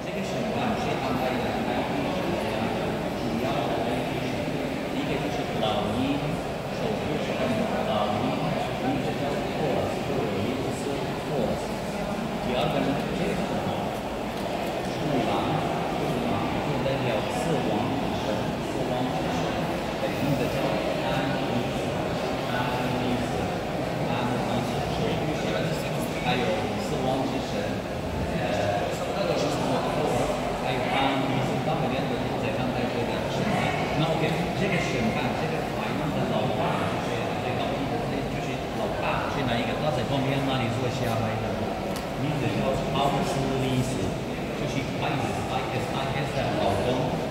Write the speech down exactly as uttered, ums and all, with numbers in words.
这个选段谁安排的？安排主要的第一个就是老鹰，首部是老鹰，第一个叫 horse， 就有一个是 horse， 第二个呢这个树狼，树狼就代表四王之神，四王之神，对，那个叫安安妮斯，安妮斯，首部是还有四王之神，呃，那个是什么？还有安妮斯，他们两个都在刚才这个审判。那 OK， 这个审判，这个法院的老爸就是最高级的，就是老爸是哪一个？他在旁边那里坐下来的，名字叫奥斯利斯，就是 I S I S I S 的老公。